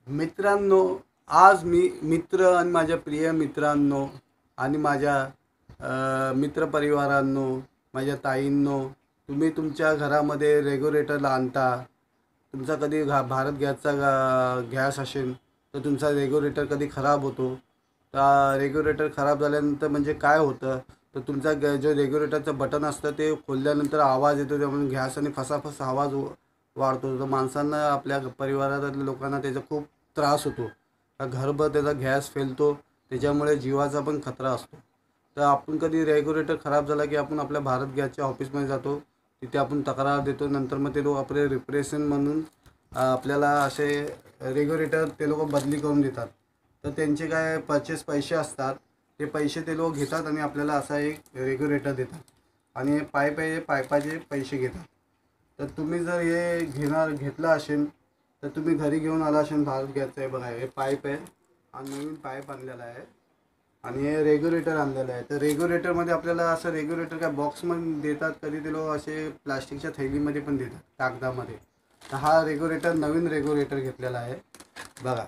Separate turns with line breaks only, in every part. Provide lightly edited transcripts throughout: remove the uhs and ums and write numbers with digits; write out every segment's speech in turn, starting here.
मित्रांनो, आज मी मित्र आणि माझ्या प्रिय मित्रांनो आणि माझ्या मित्रपरिवारांनो, माझ्या ताईंनो, तुम्ही तुमच्या घरामध्ये रेग्युलेटर आणता. तुमचा कधी भारत गॅसचा गॅस असेल तर तुमचा रेग्युलेटर कधी खराब होतो. तर रेग्युलेटर खराब झाल्यानंतर म्हणजे काय होतं, तर तुमचा जो रेग्युलेटरचं बटन असतं ते खोलल्यानंतर आवाज येतो, त्यामुळे गॅस आणि फसाफस आवाज वाढतो. तर माणसांना, आपल्या परिवारातल्या लोकांना त्याचा खूप त्रास होतो. घरभर त्याचा गॅस फैलतो, त्याच्यामुळे जीवाचा पण खतरा असतो. तर आपण कधी रेग्युलेटर खराब झाला की आपण आपल्या भारत गॅसच्या ऑफिसमध्ये जातो, तिथे आपण तक्रार देतो. नंतर मग ते लोक आपले रिप्रेशन म्हणून आपल्याला असे रेग्युलेटर ते लोक बदली करून देतात. तर त्यांचे काय पैसे असतात, ते पैसे ते लोक घेतात आणि आपल्याला असा एक रेग्युलेटर देतात आणि पाईप आहे, पाईपाचे पैसे घेतात. तर तुम्ही जर हे घेतलं असेल तर तुम्ही घरी घेऊन आला असेल. भारत गॅसचं आहे बघा, हे पाईप आहे, हा नवीन पाईप आणलेला आहे आणि हे रेग्युलेटर आणलेलं आहे. तर रेग्युलेटरमध्ये आपल्याला असं रेग्युलेटर काय बॉक्समध्ये देतात, कधी ते लोक असे प्लास्टिकच्या थैलीमध्ये पण देतात, कागदामध्ये. तर हा रेग्युलेटर, नवीन रेग्युलेटर घेतलेला आहे बघा.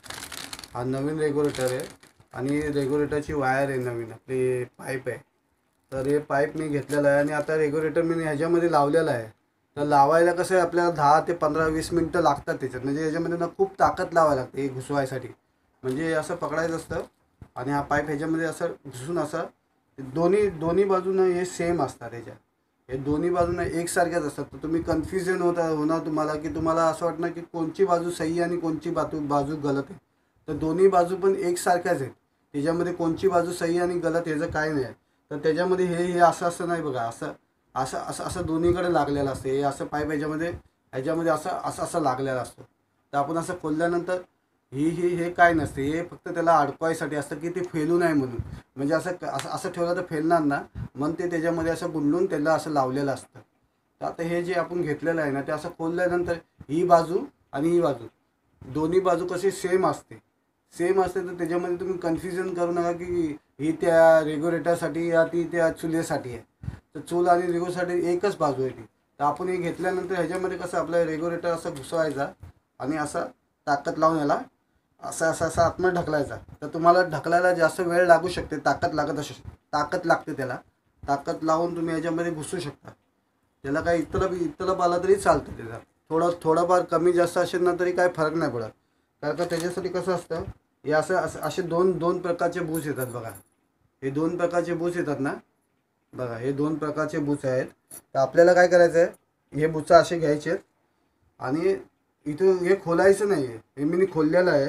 हा नवीन रेग्युलेटर आहे आणि रेग्युलेटरची वायर आहे, नवीन आपली पाईप आहे. तर हे पाईप मी घेतलेलं आहे आणि आता रेग्युलेटर मी ह्याच्यामध्ये लावलेलं आहे. तर लावायला कसं आहे, आपल्याला 10 ते 15-20 मिनटं लागतात त्याच्यात. म्हणजे याच्यामध्ये ना खूप ताकद लावायला लागते हे घुसवायसाठी. म्हणजे असं पकडायचं असतं आणि हा पाईप ह्याच्यामध्ये असं घुसून असं दोन्ही बाजूनं हे सेम असतात. ह्याच्या हे दोन्ही बाजूनं एकसारख्याच असतात. तर तुम्ही कन्फ्युजन होणार तुम्हाला, की तुम्हाला असं वाटणार की कोणची बाजू सही आणि कोणची बाजू गलत आहे. तर दोन्ही बाजू पण एकसारख्याच आहेत. त्याच्यामध्ये कोणची बाजू सही आणि गलत ह्याचं काय नाही आहे. तर त्याच्यामध्ये हे असं नाही बघा, असं असं असं असं दोन्हीकडे लागलेलं असतं. हे असं पाईप ह्याच्यामध्ये असं असं असं लागलेलं असतं. तर आपण असं खोलल्यानंतर हे काय नसते, हे फक्त त्याला अडकवायसाठी असतं की ते फेलू नाही म्हणून. म्हणजे असं असं असं ठेवलं तर फेलणार ना, म्हणून ते त्याच्यामध्ये असं गुंडून त्याला असं लावलेलं असतं. तर आता हे जे आपण घेतलेलं आहे ना, ते असं खोलल्यानंतर ही बाजू आणि ही बाजू, दोन्ही बाजू कशी सेम असते. तर त्याच्यामध्ये तुम्ही कन्फ्युजन करू नका की ही त्या रेग्युलेटरसाठी या ती त्या चुलीसाठी आहे. तर चूल आणि रेग्युलेटरसाठी एकच बाजू आहे ती. तर आपण हे घेतल्यानंतर ह्याच्यामध्ये कसं आपलं रेग्युलेटर असं घुसवायचा आणि असा ताकद लावून याला असं असं असं आतमध्ये ढकलायचा. तर तुम्हाला ढकलायला जास्त वेळ लागू शकते, ताकद लागते त्याला. ताकद लावून तुम्ही याच्यामध्ये घुसू शकता. त्याला काही इतलप आला तरी चालतं. त्याचा थोडंफार कमी जास्त असेल ना तरी काय फरक नाही पडत. कारण का त्याच्यासाठी कसं असतं, हे असे दोन प्रकारचे बूस येतात बघा. हे दोन प्रकारचे बूस येतात ना बघा, हे दोन प्रकारचे बूच आहेत. तर आपल्याला काय करायचं आहे, हे बुच असे घ्यायचे आहेत आणि इथून हे खोलायचं नाही आहे. हे मी खोललेलं आहे,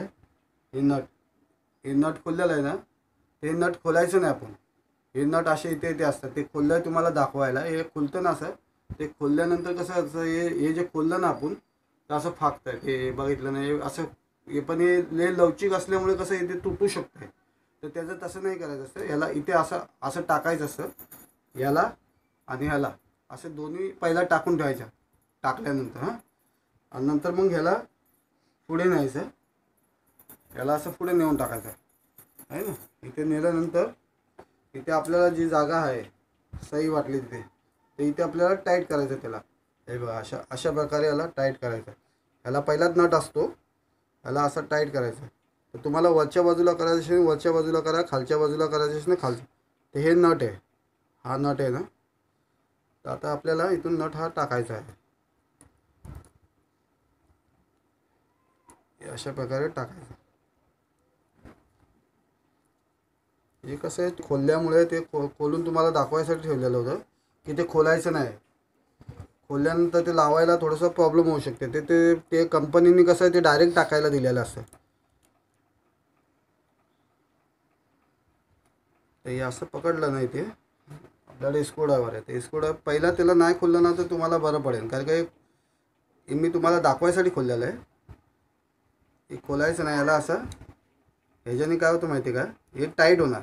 हे नट खोललेलं आहे ना, ते नट खोलायचं नाही आपण. हे नट असे इथे असतात, ते खोललं तुम्हाला दाखवायला. हे खुलतं ना असं, ते खोलल्यानंतर कसं असं हे जे खोललं ना आपण, तर असं फाकतं. हे बघितलं ना, हे असं हे पण हे लवचिक असल्यामुळे कसं इथे तुटू शकतं. तर त्याचं तसं नाही करायचं असतं. ह्याला इथे असं असं टाकायचं असतं, ह्याला आणि ह्याला असं दोन्ही पहिला टाकून ठेवायच्या. टाकल्यानंतर आणि नंतर मग ह्याला पुढे न्यायचं, ह्याला असं पुढे नेऊन टाकायचं आहे ना. इथे नेल्यानंतर इथे आपल्याला जी जागा आहे सही वाटली तिथे, तर इथे आपल्याला टाईट करायचं त्याला. हे बघा, अशा प्रकारे याला टाईट करायचं. ह्याला पहिलाच नट असतो, ह्याला असं टाईट करायचं. तर तुम्हाला वरच्या बाजूला करायचं असेल वरच्या बाजूला करा, खालच्या बाजूला करायचं असेल ना खालच्या. तर हे नट आहे, हा नट आहे ना. तर आता आपल्याला इथून नट हा टाकायचा आहे. अशा प्रकारे टाकायचं. हे कसं आहे, खोलल्यामुळे ते खोलून तुम्हाला दाखवायसाठी ठेवलेलं होतं की ते खोलायचं नाही. खोलल्यानंतर ते लावायला थोडंसं प्रॉब्लेम होऊ शकते. ते कंपनीने कसं आहे, ते डायरेक्ट टाकायला दिलेलं असतं. तर हे असं पकडलं नाही, ते आपल्याला स्क्रूड्रायव्हर आहे. ते स्क्रूड्रायव्हर पहिला त्याला नाही खोललं ना तर तुम्हाला बरं पडेल. कारण का मी तुम्हाला दाखवायसाठी खोललेलं आहे. हे खोलायचं नाही याला असं. ह्याच्याने काय होतं माहिती आहे का, हे टाईट होणार.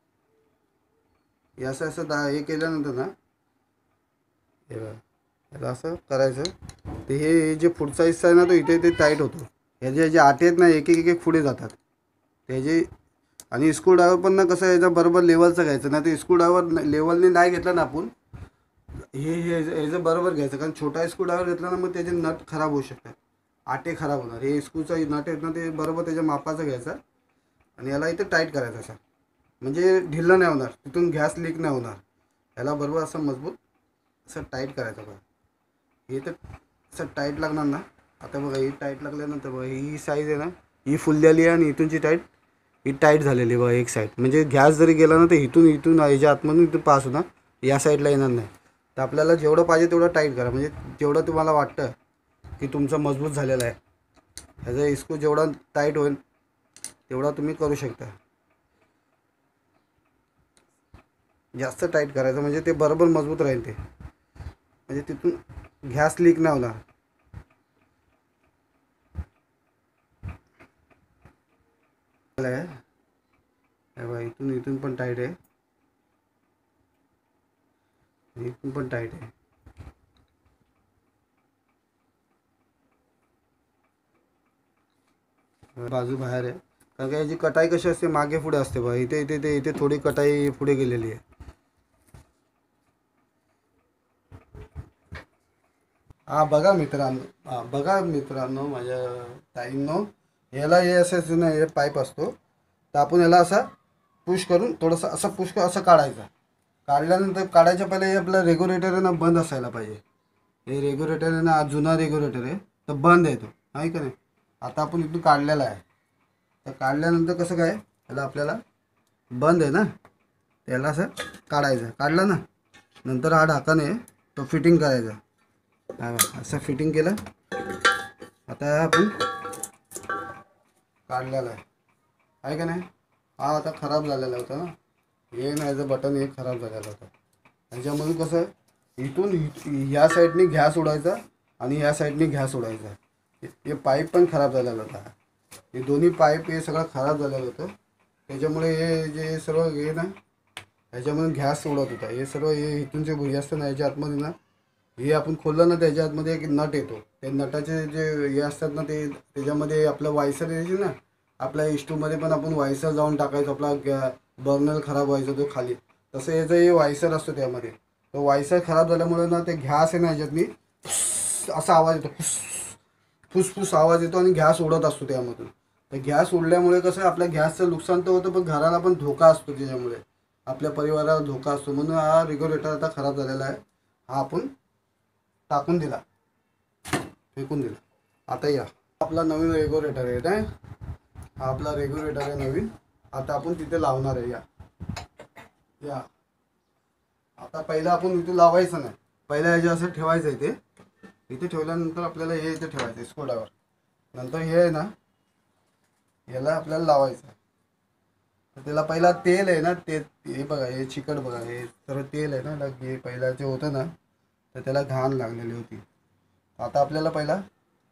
हे असं असं हे केल्यानंतर ना, हे बघा, याला असं करायचं. ते हे जे पुढचा हिस्सा आहे ना, तो इथे टाईट होतो. ह्याचे जे आटे आहेत ना, एक एक पुढे जातात त्याचे. आणि स्क्रूड्रायव्हर पण ना कसं आहे, याचा बरोबर लेवलचं घ्यायचं. नाही तर स्क्रूड्रायव्हर लेवलने नाही घेतला ना आपण, हे ह्याचं बरोबर घ्यायचं. कारण छोटा स्क्रूड्रायव्हर घेतला ना मग त्याचे नट खराब होऊ शकतात. आटे खराब होणार. हे इस्क्रूचा नट आहेत ना, ते बरोबर त्याच्या मापाचा घ्यायचा आणि याला इथे टाईट करायचा असा, म्हणजे ढिल्लं नाही होणार, तिथून गॅस लीक नाही होणार. याला बरोबर असं मजबूत असं टाईट करायचं बघा. हे तर असं टाईट लागणार ना. आता बघा ही टाईट लागल्यानंतर बघा ही साईज आहे ना, ही फुल झाली आहे आणि इथूनची टाईट ही टाईट झालेली आहे बघा एक साईड. म्हणजे गॅस जरी गेला ना तर इथून इथून याच्या आतमधून इथून पास होणार, या साईडला येणार नाही. तर आपल्याला जेवढं पाहिजे तेवढं टाईट करा, म्हणजे जेवढं तुम्हाला वाटतं की तुमचं मजबूत झालेलं आहे, ह्याचा इस्क्रू जेवढा टाईट होईल तेवढा तुम्ही करू शकता. जास्त टाईट करायचं म्हणजे ते बरोबर मजबूत राहील, ते म्हणजे तिथून गॅस लीक नाही होणार. इथून इथून पण टाईट आहे, इथून पण टाईट आहे. बाजू बाहेर आहे, कारण का याची कटाई कशी असते मागे पुढे असते बघा. इथे इथे ते इथे थोडी कटाई पुढे गेलेली आहे. हा बघा मित्रांनो, हा बघा मित्रांनो, माझ्या ताईंनो, याला हे असं ना, हे पाईप असतो, तर आपण याला असा पुश करून थोडंसं असं पुश कर असं काढायचं. काढल्यानंतर काढायच्या पहिले हे आपलं रेग्युलेटर आहे ना बंद असायला पाहिजे. हे रेग्युलेटर आहे ना, जुना रेग्युलेटर आहे तर बंद आहे तो, आहे का नाही. आता आपण इथून काढलेला आहे, तर काढल्यानंतर कसं काय याला आपल्याला बंद आहे ना, त्याला असं काढायचं. काढलं ना, नंतर हा ढाकण आहे तो फिटिंग करायचा. हा असं फिटिंग केलं. आता आपण काढलेला आहे का नाही. हा आता खराब झालेला होता ना, हे नाही बटन हे खराब झालेलं होतं. त्याच्यामधून कसं इथून ह्या साईडनी गॅस उडायचा आणि ह्या साईडनी गॅस उडायचा. हे पाईप पण खराब झालेला होता. हे दोन्ही पाईप हे सगळं खराब झालेलं होतं. त्याच्यामुळे हे जे सर्व हे ना ह्याच्यामधून गॅस उडत होता. हे सर्व हे इथून जे भुई असतं ना याच्या आतमध्ये ना, हे आपण खोललं ना त्याच्या आतमध्ये एक नट येतो. ते नटाचे जे हे असतात ना ते त्याच्यामध्ये आपलं वायसर यायची ना, आपल्या इस्टूमध्ये पण आपण वायसर जाऊन टाकायचो, आपला बर्नर खराब व्हायचा तो खाली, तसं याचं हे वायसर असतो त्यामध्ये. तो वायसर खराब झाल्यामुळे ना ते गॅस आहे ना ह्याच्यातनी असा आवाज येतो, फुसफुस आवाज येतो आणि गॅस उडत असतो त्यामधून. तर गॅस उडल्यामुळे कसं आपल्या गॅसचं नुकसान तर होतं, पण घराला पण धोका असतो त्याच्यामुळे, आपल्या परिवाराला धोका असतो. म्हणून हा रेग्युलेटर आता खराब झालेला आहे, हा आपण टाकून दिला, फेकून दिला. आता या आपला नवीन रेग्युलेटर आहे काय, हा आपला रेग्युलेटर आहे नवीन. आता आपण तिथे लावणार आहे. या आता पहिलं आपण इथे लावायचं नाही, पहिलं ह्याचे असं ठेवायचं इथे. इथे ठेवल्यानंतर आपल्याला हे इथे ठेवायचं स्कोडावर. नंतर हे आहे ना याला आपल्याला लावायचं. तर त्याला पहिला तेल आहे ना, ते हे बघा, हे चिकट बघा, हे सर्व तेल आहे ना, हे पहिला जे होतं ना तर त्याला घाण लागलेली होती. आता आपल्याला पहिला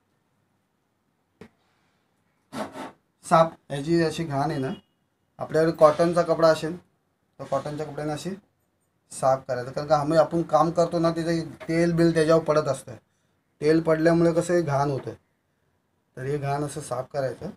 साफ ह्याची अशी घाण आहे ना, आपल्याकडे कॉटनचा कपडा असेल तर कॉटनच्या कपड्याने अशी साफ करायचं. कारण का आम्ही आपण काम करतो ना तिथे तेल बिल त्याच्यावर पडत असतं. तेल पडल्यामुळे कसं हे घाण होतं. तर हे घाण असं साफ करायचं,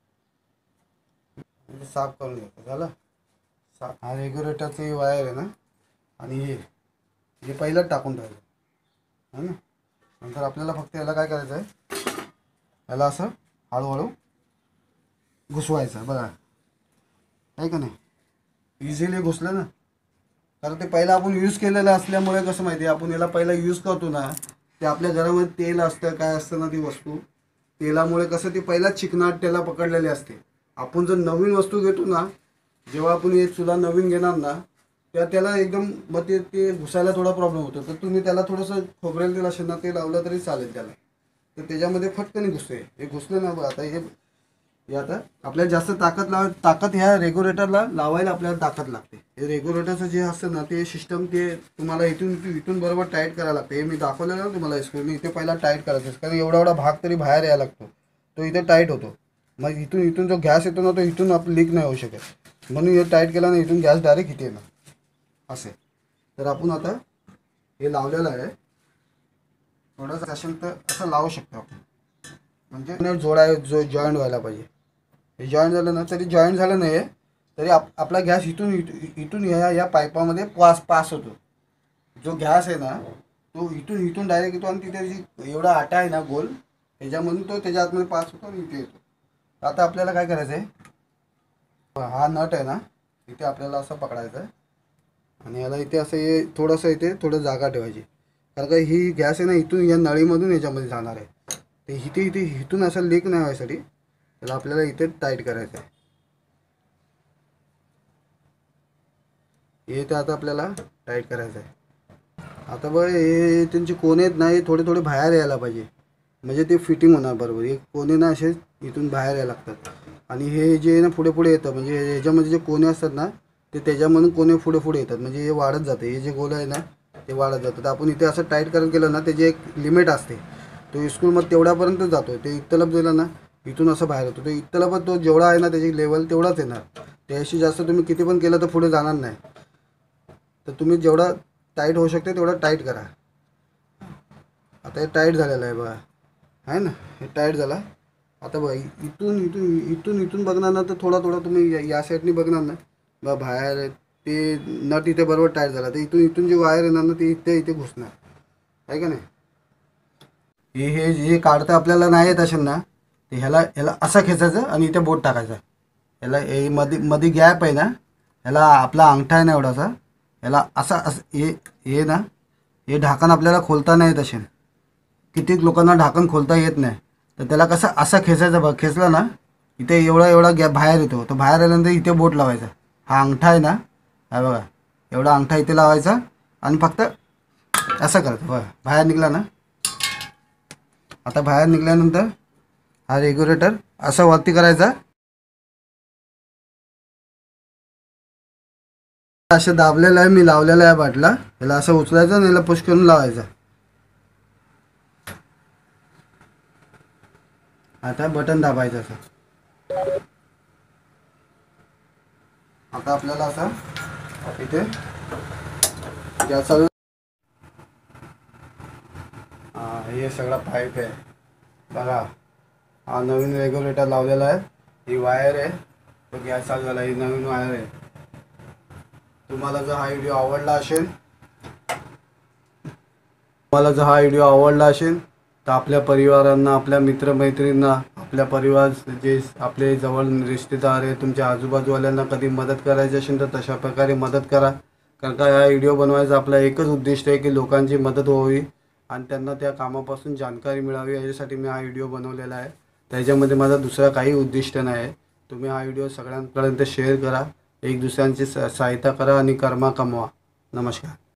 म्हणजे साफ करून घ्यायचं. झालं साफ. हा रेग्युलेटरची वायर आहे ना, आणि हे पहिलं टाकून ठेवायचं है ना. नंतर आपल्याला फक्त याला काय करायचं आहे, याला असं हळूहळू घुसवायचं बघा, आहे का नाही. इझिली घुसलं ना, कारण ते पहिलं आपण यूज केलेलं असल्यामुळे कसं माहिती आहे, आपण याला पहिला यूज करतो ना, ते आपल्या घरामध्ये तेल असतं काय असतं ना ती वस्तू, तेलामुळे कसं ती पहिला चिकनाट त्याला पकडलेली असते. आपण जर नवीन वस्तू घेतो ना, जेव्हा आपण हे चुला नवीन घेणार ना, त्याला एकदम मग ते घुसायला थोडा प्रॉब्लेम होतो. तर तुम्ही त्याला थोडंसं खोबरेल तेल असेल ना ते लावलं तरी चालेल त्याला, तर त्याच्यामध्ये फटकन घुसते. हे घुसलं ना बघ. आता हे आता आपल्याला जास्त ताकद ह्या रेग्युलेटरला लावायला आपल्याला ताकद लागते. हे रेग्युलेटरचं जे असतं ना ते सिस्टम, ते तुम्हाला इथून इथून बरोबर टाईट करायला लागते. हे मी दाखवलेलं ना तुम्हाला स्क्रीन, इथे पहिला टाईट करायचं, कारण एवढा एवढा भाग तरी बाहेर यायला लागतो, तो इथे टाईट होतो. मग इथून इथून जो गॅस येतो ना तो इथून आपलं लीक नाही होऊ शकत. म्हणून हे टाईट केला ना इथून गॅस डायरेक्ट इथे येणार असे. तर आपण आता हे लावलेलं आहे, थोडंसं असेल तर असं लावू शकतो आपण, म्हणजे जॉईंट व्हायला पाहिजे. हे जॉईंट झालं ना, तरी जॉईंट झालं नाही तरी आपला गॅस इथून इथून या पाईपामध्ये पास होतो. जो गॅस आहे ना तो इथून डायरेक्ट येतो आणि तिथे जी एवढा आटा आहे ना गोल, ह्याच्यामधून तो त्याच्या आतमध्ये पास होतो आणि इथे येतो. आता आपल्याला काय करायचं आहे, हा नट आहे ना इथे आपल्याला असं पकडायचं आहे आणि याला इथे असं हे थोडंसं इथे थोडं जागा ठेवायची. कारण का ही गॅस आहे ना इथून या नळीमधून याच्यामध्ये जाणार आहे. ते इथे इथे इथून असं लीक नाही व्हायसाठी त्याला आपल्याला इथे टाईट करायचं आहे. हे ते आता आपल्याला टाईट करायचं आहे. आता बघ हे त्यांचे कोने आहेत ना हे थोडे थोडे बाहेर यायला पाहिजे, म्हणजे ते फिटिंग होणार बरोबर. हे कोने ना असे इथून बाहेर यायला लागतात आणि हे जे ना पुढे पुढे येतं, म्हणजे ह्याच्यामध्ये जे कोने असतात ना ते त्याच्यामधून कोने पुढे पुढे येतात, म्हणजे हे वाढत जाते. हे जे गोल आहे ना ते वाढत जातं. तर आपण इथे असं टाईट करत गेलं ना त्याची एक लिमिट असते, तो स्कूलमध्ये तेवढ्यापर्यंत जातो. ते इतलप दिलं ना इथून असं बाहेर होतो. तो इतलप तो जेवढा आहे ना त्याची लेवल तेवढाच येणार. त्याशी जास्त तुम्ही किती पण केलं तर पुढे जाणार नाही. तर तुम्ही जेवढा टाईट होऊ शकते तेवढा टाईट करा. आता हे टाईट झालेलं आहे बघा, आहे ना हे टाईट झाला. आता बघा इथून इथून इथून इथून बघणार ना तर थोडा थोडा तुम्ही या साईडनी बघणार ना बघा बाहेर ते नट इथे बरोबर टाईट झाला. तर इथून इथून जी वायर येणार ना ती इथे इथे घुसणार आहे का नाही. हे हे हे काढता आपल्याला नाही येत असेल ना ते ह्याला ह्याला असं खेचायचं आणि इथे बोट टाकायचं. ह्याला हे मध्ये मध्ये गॅप आहे ना ह्याला आपला अंगठा आहे ना एवढासा ह्याला असा असं हे ना हे ढाकण आपल्याला खोलता नाही येत असेल. कितीक लोकांना ढाकण खोलता येत नाही. तर त्याला कसं असं खेचायचं बघ, खेचलं ना इथे एवढा एवढा गॅप बाहेर येतो. तो बाहेर आल्यानंतर इथे बोट लावायचा. हा अंगठा आहे ना हा बघा एवढा अंगठा इथे लावायचा आणि फक्त असं करायचं बघा बाहेर निघला ना. आता बाहेर निघाल्यानंतर हा रेग्युलेटर असं वरती करायचा. असं दाबलेलं आहे मी लावलेलं आहे बाटला. याला असं उचलायचं आणि याला पुश करून लावायचं. आता बटन दाबायचं असं. आता आपल्याला असं इथे गॅस हे सगळा पाईप आहे बघा. हा नवीन रेग्युलेटर लावलेला आहे. ही वायर आहे तो गॅस चालू झाला. ही नवीन वायर आहे. तुम्हाला जर हा व्हिडिओ आवडला असेल तर आपल्या परिवारांना आपल्या मित्रमैत्रिणींना आपल्या परिवार जे आपले जवळ रिश्तेदार आहे तुमच्या आजूबाजूवाल्यांना कधी मदत करायची असेल तर तशा प्रकारे मदत करा. कारण का हा व्हिडिओ बनवायचा आपला एकच उद्दिष्ट आहे की लोकांची मदत व्हावी आणि त्यांना त्या कामापासून जाणकारी मिळावी याच्यासाठी मी हा व्हिडिओ बनवलेला आहे. त्याच्यामध्ये माझा दुसरा काही उद्दिष्ट नाही आहे. तुम्ही हा व्हिडिओ सगळ्यांपर्यंत शेअर करा, एक दुसऱ्यांची सहायता करा आणि कर्मा कमवा. नमस्कार.